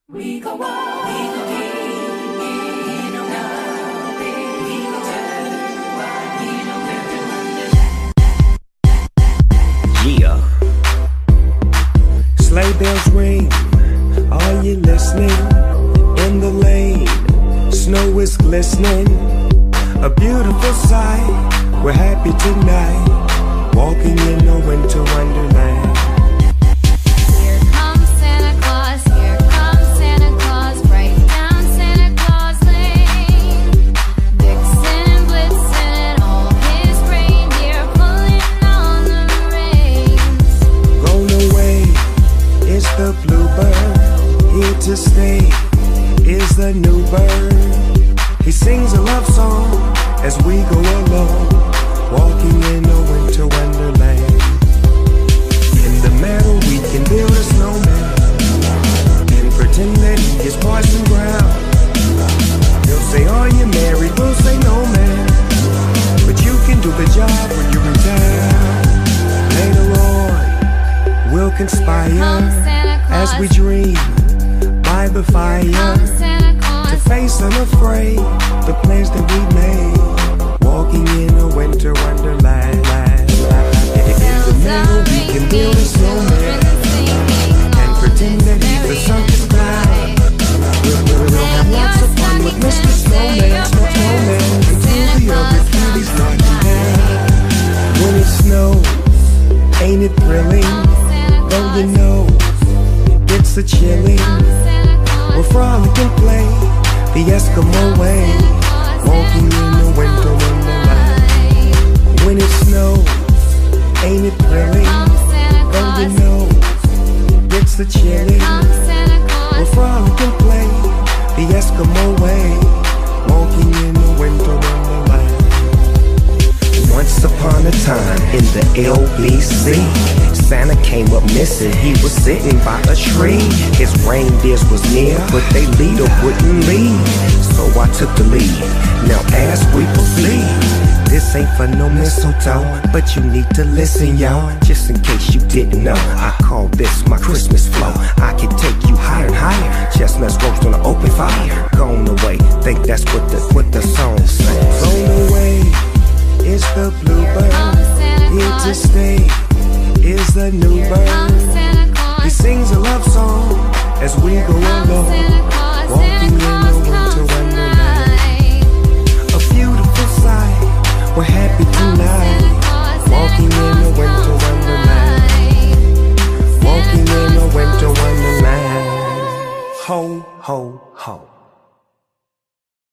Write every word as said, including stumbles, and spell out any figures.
We go wild, we go deep, in or out, baby. We go turn wild, we know where to wonderland. Yeah. Sleigh bells ring, are you listening? In the lane, snow is glistening. A beautiful sight, we're happy tonight, walking in a winter wonderland. The bluebird, here to stay, is the new bird. He sings a love song as we go along, walking in a winter wonderland. In the meadow we can build a snowman and pretend that he is Parson Brown. He'll say, are you married? We'll say, no man, but you can do the job when you're in town. Later on we'll conspire as we dream by the fire to face unafraid the plans that we made, walking in a winter wonderland. In the middle we can build a snowman and pretend that he's the circus clown. We'll, we'll, we'll have lots of fun with Mister Snowman, Snowman, until the other cuties knock him down. When it snows, ain't it thrilling? Don't you know it's a chilling? We'll frolic and play the Eskimo way, walking in the winter wonderland. When it snows, ain't it thrilling? Don't you know it's a chilling? We'll frolic and play the Eskimo way, walking in the winter wonderland. Once upon a time in the L B C, Santa came up missing, he was sitting by a tree. His reindeers was near, but they leader wouldn't leave, so I took the lead. Now as we proceed, this ain't for no mistletoe, but you need to listen, y'all. Just in case you didn't know, I call this my Christmas flow. I can take you higher and higher, chestnuts roast on an open fire. Gone away, think that's what the, what the song says. Gone away is the bluebird, here to stay is the new bird. He sings a love song as we go along, walking in a winter wonderland. A beautiful sight, we're happy tonight, walking in a winter wonderland, walking in a winter wonderland. Ho, ho, ho.